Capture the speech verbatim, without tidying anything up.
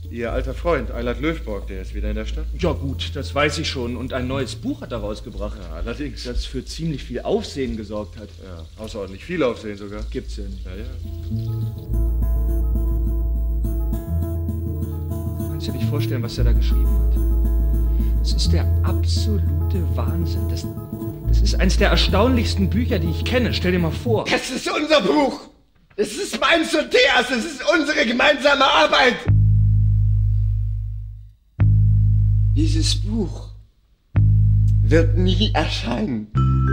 Ihr alter Freund, Eilert Löfborg, der ist wieder in der Stadt. Ja gut, das weiß ich schon. Und ein neues Buch hat er rausgebracht. Ja, allerdings. Das für ziemlich viel Aufsehen gesorgt hat. Ja, außerordentlich viel Aufsehen sogar. Gibt's denn? Ja, ja. Kannst du dir nicht vorstellen, was er da geschrieben hat? Das ist der absolute Wahnsinn. Das, das ist eins der erstaunlichsten Bücher, die ich kenne. Stell dir mal vor. Das ist unser Buch! Das ist meins und Theas! Das ist unsere gemeinsame Arbeit! Dieses Buch wird nie erscheinen.